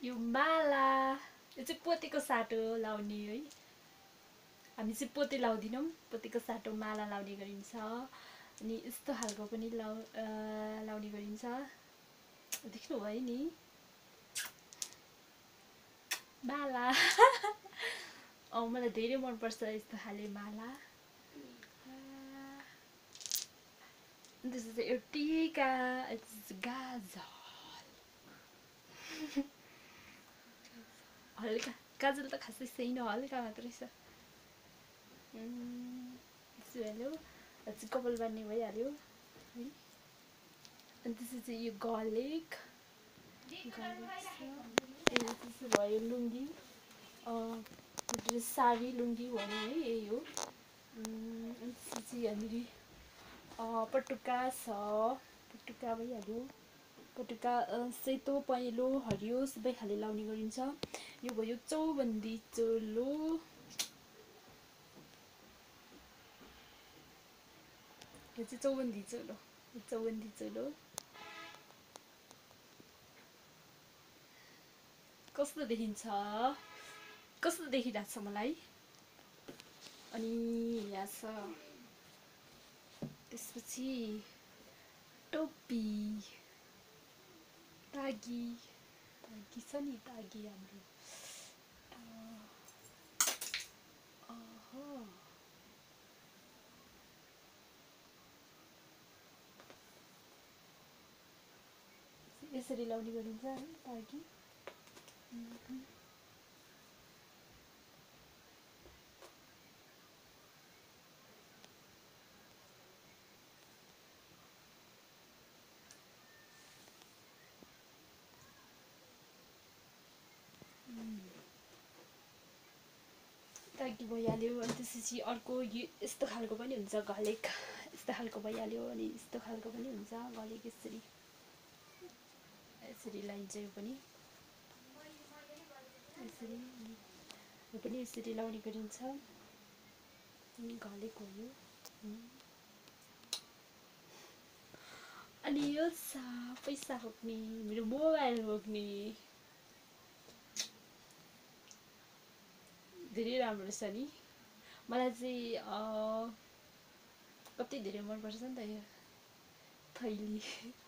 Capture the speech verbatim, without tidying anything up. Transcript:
यो माला यो चाहिँ पोतेको साटो लाउने है। हामी चाहिँ पोते लाउँदिनौँ, पोतेको साटो माला लाउने गरिन्छ। अनि यस्तो खालको पनि लाउ लाउने गरिन्छ। देख्नुभयो नि माला। अँ मलाई धेरै मनपर्छ यस्तो खाले माला। This is your टीका, it's गाजल। हल्का गाजल त खासै छैन, हल्का मात्रै छ। यसो हेलो चाहिँ कपाल बान्ने भइहाल्यो है। अनि त्यसपछि यो गलेक त्यसो भयो लुङ्गी, साडी लुङ्गी भन्यो है, यही हो। अनि त्यसपछि यहाँनिर पटुका छ, पटुका भइहाल्यो। पटुका सेतो पहेँलो हरियो सबै खाले लाउने गरिन्छ। यो भयो चौबन्दी चोलो। यो चाहिँ चौबन्दी चोलो, चौबन्दी चोलो कस्तो देखिन्छ, कस्तो देखिरहेको छ मलाई। अनि यहाँ छ त्यसपछि टोपी, तागी तागी छ नि, तागी हाम्रो। यसरी लाउने गरिन्छ है तागी। तागी भइहाल्यो। अनि त्यसपछि अर्को यस्तो खालको पनि हुन्छ गलेक, यस्तो खालको भइहाल्यो। अनि यस्तो खालको पनि हुन्छ गलेक, यसरी यसरी लाइन्छ। यो पनि यसरी, यो पनि यसरी लाउने गरिन्छ। गलेक हो यो। अनि यो छ पैसा बोक्ने, मेरो मोबाइल बोक्ने। धेरै राम्रो छ नि, मलाई चाहिँ कति धेरै मनपर्छ नि त यो थैली।